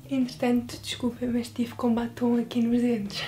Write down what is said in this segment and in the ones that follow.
Entretanto, desculpem, mas estive com batom aqui nos dentes.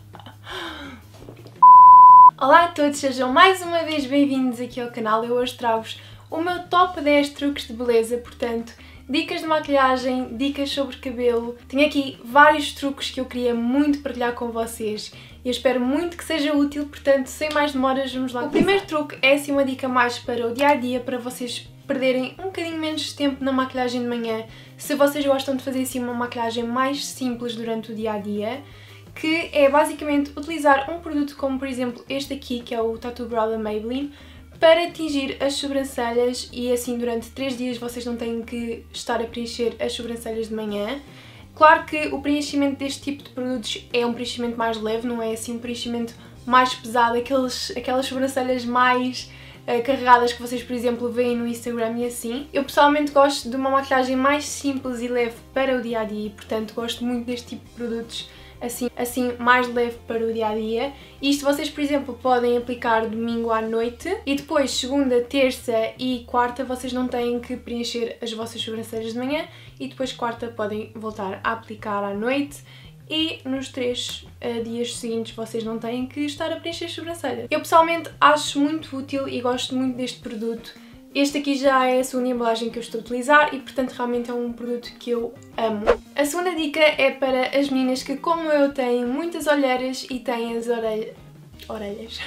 Olá a todos, sejam mais uma vez bem-vindos aqui ao canal. Eu hoje trago-vos o meu top 10 truques de beleza, portanto, dicas de maquilhagem, dicas sobre cabelo. Tenho aqui vários truques que eu queria muito partilhar com vocês e eu espero muito que seja útil, portanto, sem mais demoras, vamos lá. O primeiro truque é assim uma dica mais para o dia-a-dia, para vocês perderem um bocadinho menos de tempo na maquilhagem de manhã, se vocês gostam de fazer assim uma maquilhagem mais simples durante o dia-a-dia, que é basicamente utilizar um produto como, por exemplo, este aqui, que é o Tattoo Brow da Maybelline, para tingir as sobrancelhas e assim durante 3 dias vocês não têm que estar a preencher as sobrancelhas de manhã. Claro que o preenchimento deste tipo de produtos é um preenchimento mais leve, não é assim um preenchimento mais pesado, aquelas sobrancelhas mais carregadas que vocês, por exemplo, veem no Instagram e assim. Eu pessoalmente gosto de uma maquilhagem mais simples e leve para o dia-a-dia e, portanto, gosto muito deste tipo de produtos assim mais leve para o dia-a-dia. Isto vocês, por exemplo, podem aplicar domingo à noite e depois segunda, terça e quarta vocês não têm que preencher as vossas sobrancelhas de manhã e depois quarta podem voltar a aplicar à noite. E nos 3 dias seguintes vocês não têm que estar a preencher as sobrancelhas. Eu pessoalmente acho muito útil e gosto muito deste produto. Este aqui já é a segunda embalagem que eu estou a utilizar e portanto realmente é um produto que eu amo. A segunda dica é para as meninas que, como eu, têm muitas olheiras e têm as orelhas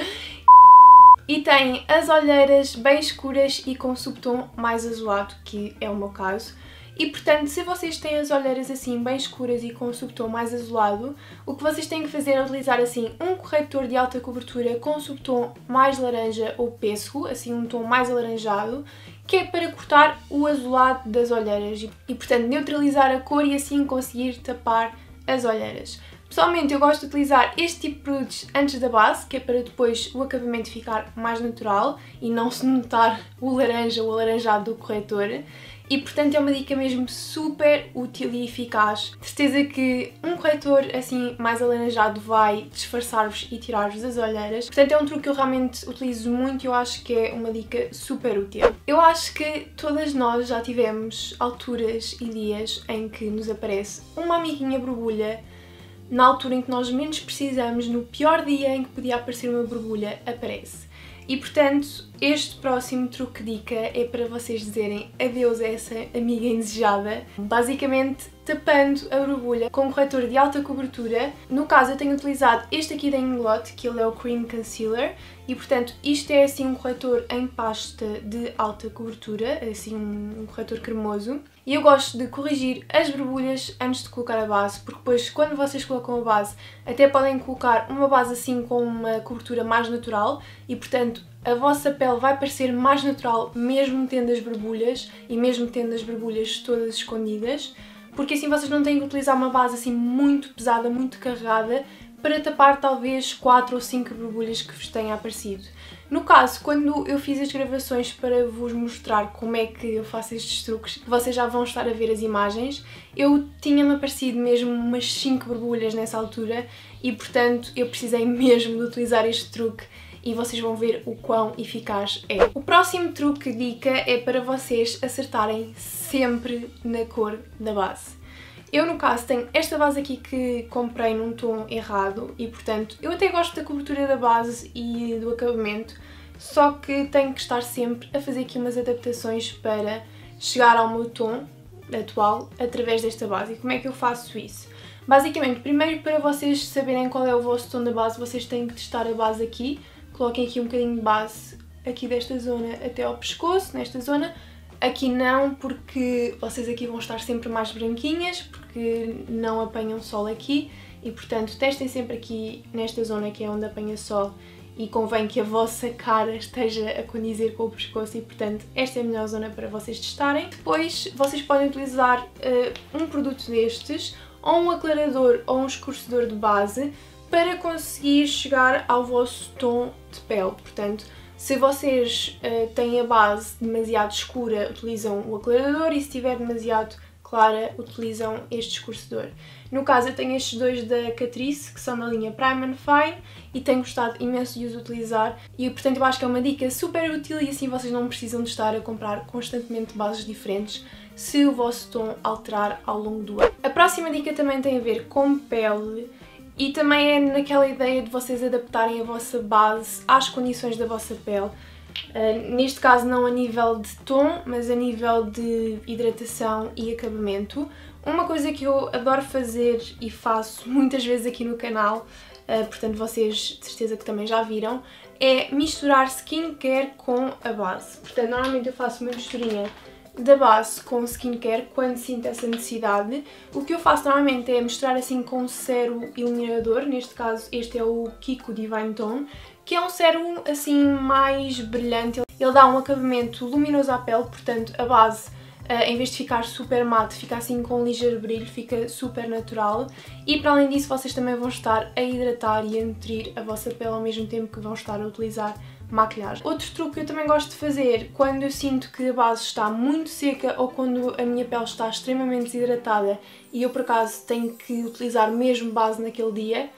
e têm as olheiras bem escuras e com subtom mais azulado, que é o meu caso. E portanto, se vocês têm as olheiras assim bem escuras e com o subtom mais azulado, o que vocês têm que fazer é utilizar assim um corretor de alta cobertura com subtom mais laranja ou pêssego, assim um tom mais alaranjado, que é para cortar o azulado das olheiras e portanto neutralizar a cor e assim conseguir tapar as olheiras. Pessoalmente eu gosto de utilizar este tipo de produtos antes da base, que é para depois o acabamento ficar mais natural e não se notar o laranja ou alaranjado do corretor. E portanto é uma dica mesmo super útil e eficaz. De certeza que um corretor assim mais alaranjado vai disfarçar-vos e tirar-vos as olheiras. Portanto é um truque que eu realmente utilizo muito e eu acho que é uma dica super útil. Eu acho que todas nós já tivemos alturas e dias em que nos aparece uma amiguinha borbulha. Na altura em que nós menos precisamos, no pior dia em que podia aparecer uma borbulha, aparece. E portanto, este próximo truque dica é para vocês dizerem adeus a essa amiga indesejada, basicamente tapando a borbulha com um corretor de alta cobertura. No caso eu tenho utilizado este aqui da Inglot, que ele é o Cream Concealer, e portanto isto é assim um corretor em pasta de alta cobertura, assim um corretor cremoso. E eu gosto de corrigir as borbulhas antes de colocar a base, porque depois quando vocês colocam a base até podem colocar uma base assim com uma cobertura mais natural e portanto a vossa pele vai parecer mais natural mesmo tendo as borbulhas e mesmo tendo as borbulhas todas escondidas, porque assim vocês não têm que utilizar uma base assim muito pesada, muito carregada para tapar talvez 4 ou 5 borbulhas que vos tenha aparecido. No caso, quando eu fiz as gravações para vos mostrar como é que eu faço estes truques, vocês já vão estar a ver as imagens, eu tinha-me aparecido mesmo umas 5 borbulhas nessa altura e portanto eu precisei mesmo de utilizar este truque e vocês vão ver o quão eficaz é. O próximo truque dica é para vocês acertarem sempre na cor da base. Eu, no caso, tenho esta base aqui que comprei num tom errado e, portanto, eu até gosto da cobertura da base e do acabamento, só que tenho que estar sempre a fazer aqui umas adaptações para chegar ao meu tom atual através desta base. E como é que eu faço isso? Basicamente, primeiro para vocês saberem qual é o vosso tom da base, vocês têm que testar a base aqui. Coloquem aqui um bocadinho de base aqui desta zona até ao pescoço, nesta zona. Aqui não, porque vocês aqui vão estar sempre mais branquinhas, porque não apanham sol aqui e portanto testem sempre aqui nesta zona que é onde apanha sol e convém que a vossa cara esteja a condizer com o pescoço e portanto esta é a melhor zona para vocês testarem. Depois vocês podem utilizar um produto destes, ou um aclarador ou um escurecedor de base para conseguir chegar ao vosso tom de pele, portanto se vocês têm a base demasiado escura, utilizam o aclarador e se estiver demasiado clara, utilizam este escurecedor. No caso eu tenho estes dois da Catrice, que são da linha Prime and Fine e tenho gostado imenso de os utilizar e portanto eu acho que é uma dica super útil e assim vocês não precisam de estar a comprar constantemente bases diferentes. se o vosso tom alterar ao longo do ano. A próxima dica também tem a ver com pele e também é naquela ideia de vocês adaptarem a vossa base às condições da vossa pele. Neste caso não a nível de tom, mas a nível de hidratação e acabamento. Uma coisa que eu adoro fazer e faço muitas vezes aqui no canal, portanto vocês de certeza que também já viram, é misturar skincare com a base. Portanto, normalmente eu faço uma misturinha da base com skincare quando sinto essa necessidade. O que eu faço normalmente é misturar assim com um sérum iluminador, neste caso este é o Kiko Divine Tone, que é um sérum assim mais brilhante. Ele dá um acabamento luminoso à pele, portanto a base, em vez de ficar super mate, fica assim com um ligeiro brilho, fica super natural. E para além disso vocês também vão estar a hidratar e a nutrir a vossa pele ao mesmo tempo que vão estar a utilizar maquilhagem. Outro truque que eu também gosto de fazer quando eu sinto que a base está muito seca ou quando a minha pele está extremamente desidratada e eu por acaso tenho que utilizar mesmo base naquele dia,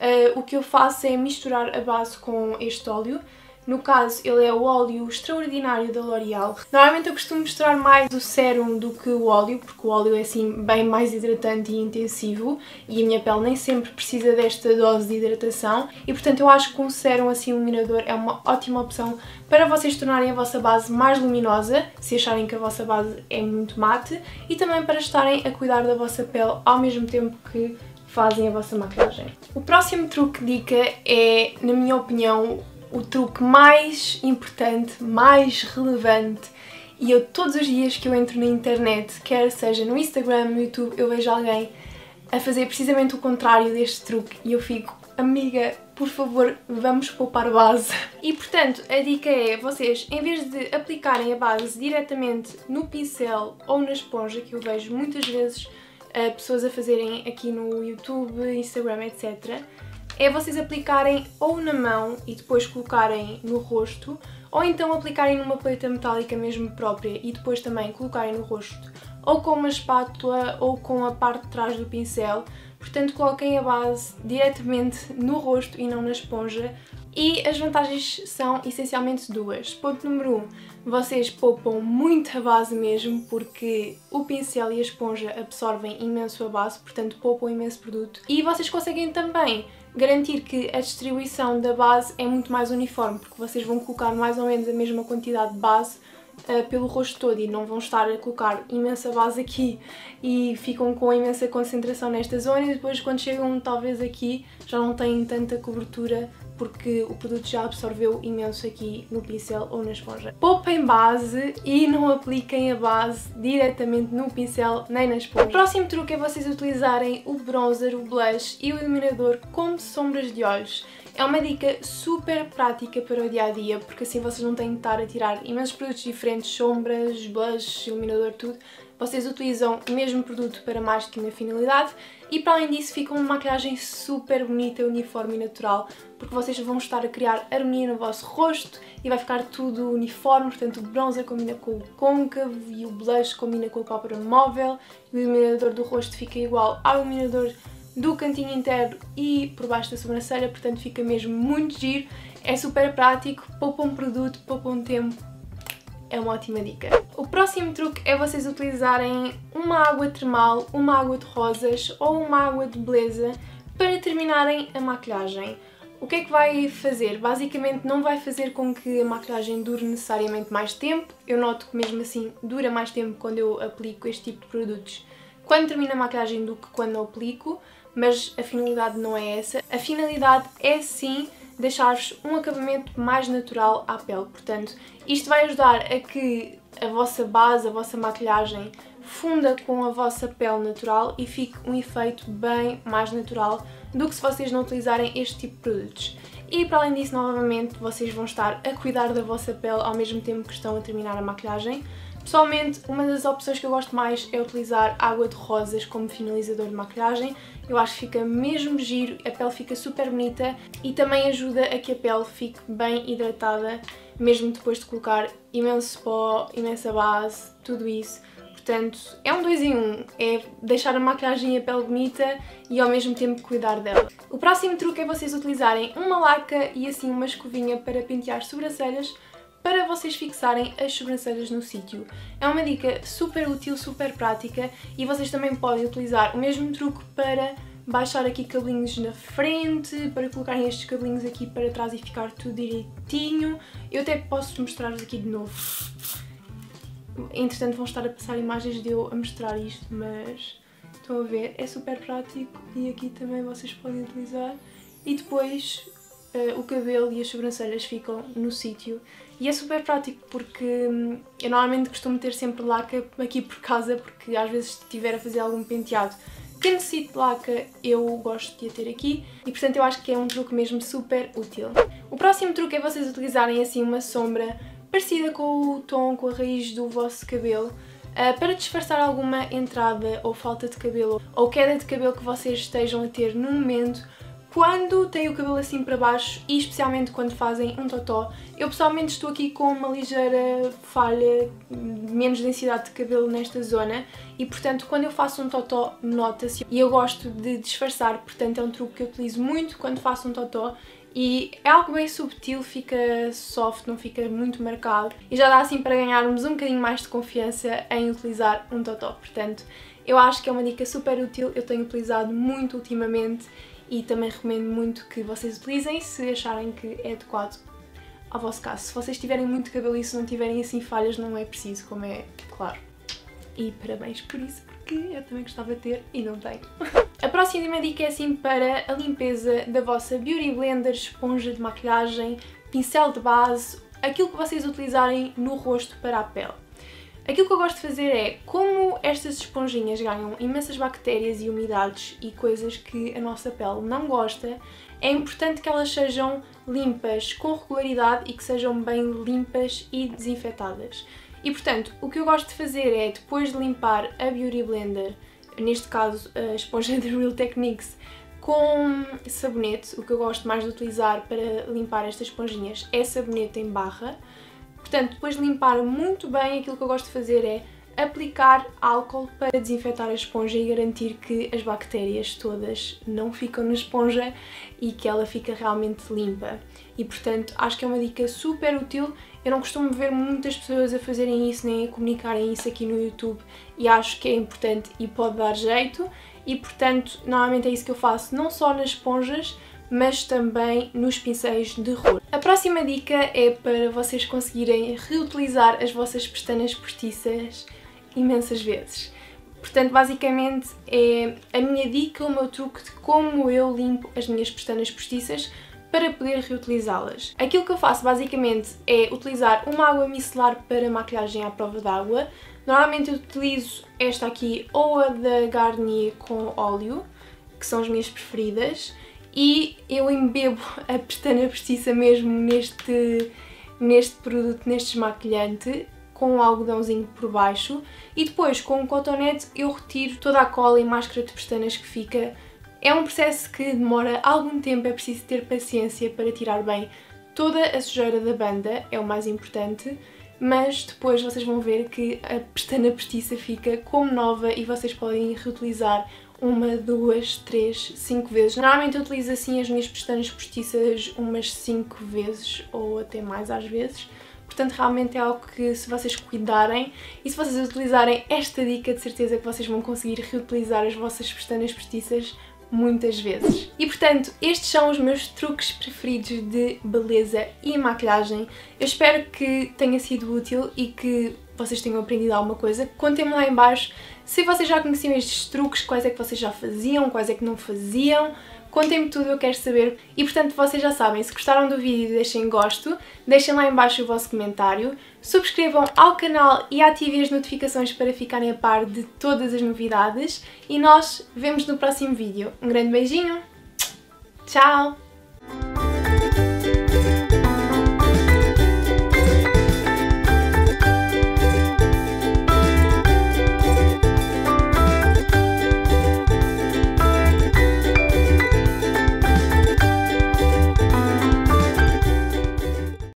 o que eu faço é misturar a base com este óleo. No caso, ele é o óleo extraordinário da L'Oréal. Normalmente eu costumo misturar mais o sérum do que o óleo, porque o óleo é assim bem mais hidratante e intensivo e a minha pele nem sempre precisa desta dose de hidratação e portanto eu acho que um sérum assim iluminador é uma ótima opção para vocês tornarem a vossa base mais luminosa, se acharem que a vossa base é muito mate, e também para estarem a cuidar da vossa pele ao mesmo tempo que fazem a vossa maquilhagem. O próximo truque dica é, na minha opinião, o truque mais importante, mais relevante, e eu todos os dias que eu entro na internet, quer seja no Instagram, no YouTube, eu vejo alguém a fazer precisamente o contrário deste truque e eu fico, amiga, por favor, vamos poupar base. E portanto, a dica é, vocês, em vez de aplicarem a base diretamente no pincel ou na esponja, que eu vejo muitas vezes pessoas a fazerem aqui no YouTube, Instagram, etc., é vocês aplicarem ou na mão e depois colocarem no rosto, ou então aplicarem numa paleta metálica mesmo própria e depois também colocarem no rosto, ou com uma espátula ou com a parte de trás do pincel. Portanto, coloquem a base diretamente no rosto e não na esponja. E as vantagens são essencialmente duas. Ponto número 1, vocês poupam muita base mesmo, porque o pincel e a esponja absorvem imenso a base, portanto poupam imenso produto. E vocês conseguem também garantir que a distribuição da base é muito mais uniforme, porque vocês vão colocar mais ou menos a mesma quantidade de base pelo rosto todo e não vão estar a colocar imensa base aqui e ficam com imensa concentração nesta zona e depois quando chegam talvez aqui já não têm tanta cobertura porque o produto já absorveu imenso aqui no pincel ou na esponja. Poupem base e não apliquem a base diretamente no pincel nem na esponja. O próximo truque é vocês utilizarem o bronzer, o blush e o iluminador como sombras de olhos. É uma dica super prática para o dia-a-dia, porque assim vocês não têm de estar a tirar imensos produtos diferentes, sombras, blush, iluminador, tudo. Vocês utilizam o mesmo produto para mais de uma finalidade e para além disso fica uma maquilhagem super bonita, uniforme e natural, porque vocês vão estar a criar harmonia no vosso rosto e vai ficar tudo uniforme, portanto o bronzer combina com o côncavo e o blush combina com a pálpebra móvel, e o iluminador do rosto fica igual ao iluminador do cantinho interno e por baixo da sobrancelha, portanto fica mesmo muito giro, é super prático, poupa um produto, poupa um tempo, é uma ótima dica. O próximo truque é vocês utilizarem uma água termal, uma água de rosas ou uma água de beleza para terminarem a maquilhagem. O que é que vai fazer? Basicamente não vai fazer com que a maquilhagem dure necessariamente mais tempo, eu noto que mesmo assim dura mais tempo quando eu aplico este tipo de produtos quando termino a maquilhagem do que quando eu aplico, mas a finalidade não é essa. A finalidade é sim deixar-vos um acabamento mais natural à pele, portanto isto vai ajudar a que a vossa base, a vossa maquilhagem funda com a vossa pele natural e fique um efeito bem mais natural do que se vocês não utilizarem este tipo de produtos. E para além disso, novamente, vocês vão estar a cuidar da vossa pele ao mesmo tempo que estão a terminar a maquilhagem. Pessoalmente, uma das opções que eu gosto mais é utilizar água de rosas como finalizador de maquilhagem. Eu acho que fica mesmo giro, a pele fica super bonita e também ajuda a que a pele fique bem hidratada, mesmo depois de colocar imenso pó, imensa base, tudo isso. Portanto, é um 2 em 1, é deixar a maquilhagem e a pele bonita e ao mesmo tempo cuidar dela. O próximo truque é vocês utilizarem uma laca e assim uma escovinha para pentear sobrancelhas, para vocês fixarem as sobrancelhas no sítio. É uma dica super útil, super prática e vocês também podem utilizar o mesmo truque para baixar aqui cabelinhos na frente, para colocarem estes cabelinhos aqui para trás e ficar tudo direitinho. Eu até posso mostrar-vos aqui de novo. Entretanto vão estar a passar imagens de eu a mostrar isto, mas estão a ver, é super prático e aqui também vocês podem utilizar. E depois o cabelo e as sobrancelhas ficam no sítio. E é super prático porque eu normalmente costumo ter sempre laca aqui por casa, porque às vezes se estiver a fazer algum penteado que necessite de laca, eu gosto de a ter aqui e portanto eu acho que é um truque mesmo super útil. O próximo truque é vocês utilizarem assim uma sombra parecida com o tom, com a raiz do vosso cabelo, para disfarçar alguma entrada ou falta de cabelo ou queda de cabelo que vocês estejam a ter no momento quando têm o cabelo assim para baixo e especialmente quando fazem um totó. Eu pessoalmente estou aqui com uma ligeira falha, menos densidade de cabelo nesta zona e portanto quando eu faço um totó nota-se e eu gosto de disfarçar, portanto é um truque que eu utilizo muito quando faço um totó e é algo bem subtil, fica soft, não fica muito marcado e já dá assim para ganharmos um bocadinho mais de confiança em utilizar um totó, portanto eu acho que é uma dica super útil, eu tenho utilizado muito ultimamente e também recomendo muito que vocês utilizem se acharem que é adequado ao vosso caso. Se vocês tiverem muito cabelo e se não tiverem assim falhas não é preciso, como é claro. E parabéns por isso, porque eu também gostava de ter e não tenho. A próxima dica é assim para a limpeza da vossa Beauty Blender, esponja de maquilhagem, pincel de base, aquilo que vocês utilizarem no rosto para a pele. Aquilo que eu gosto de fazer é, como estas esponjinhas ganham imensas bactérias e umidades e coisas que a nossa pele não gosta, é importante que elas sejam limpas com regularidade e que sejam bem limpas e desinfetadas. E portanto, o que eu gosto de fazer é, depois de limpar a Beauty Blender, neste caso a esponja da Real Techniques, com sabonete, o que eu gosto mais de utilizar para limpar estas esponjinhas é sabonete em barra. Portanto, depois de limpar muito bem, aquilo que eu gosto de fazer é aplicar álcool para desinfetar a esponja e garantir que as bactérias todas não ficam na esponja e que ela fica realmente limpa. E portanto, acho que é uma dica super útil. Eu não costumo ver muitas pessoas a fazerem isso nem a comunicarem isso aqui no YouTube e acho que é importante e pode dar jeito. E portanto, normalmente é isso que eu faço, não só nas esponjas, mas também nos pincéis de rosto. A próxima dica é para vocês conseguirem reutilizar as vossas pestanas postiças imensas vezes. Portanto, basicamente é a minha dica, o meu truque de como eu limpo as minhas pestanas postiças para poder reutilizá-las. Aquilo que eu faço basicamente é utilizar uma água micelar para maquilhagem à prova d'água. Normalmente eu utilizo esta aqui ou a da Garnier com óleo, que são as minhas preferidas, e eu embebo a pestana postiça mesmo neste produto, neste esmaquilhante, com um algodãozinho por baixo e depois com um cotonete eu retiro toda a cola e máscara de pestanas que fica. É um processo que demora algum tempo, é preciso ter paciência para tirar bem toda a sujeira da banda, é o mais importante, mas depois vocês vão ver que a pestana postiça fica como nova e vocês podem reutilizar 1, 2, 3, 5 vezes. Normalmente eu utilizo assim as minhas pestanas postiças umas 5 vezes ou até mais às vezes. Portanto, realmente é algo que se vocês cuidarem e se vocês utilizarem esta dica, de certeza que vocês vão conseguir reutilizar as vossas pestanas postiças muitas vezes. E portanto, estes são os meus truques preferidos de beleza e maquilhagem. Eu espero que tenha sido útil e que vocês tenham aprendido alguma coisa. Contem-me lá em baixo se vocês já conheciam estes truques, quais é que vocês já faziam, quais é que não faziam. Contem-me tudo, eu quero saber. E portanto, vocês já sabem, se gostaram do vídeo deixem gosto, deixem lá em baixo o vosso comentário, subscrevam ao canal e ativem as notificações para ficarem a par de todas as novidades e nós vemos no próximo vídeo. Um grande beijinho, tchau!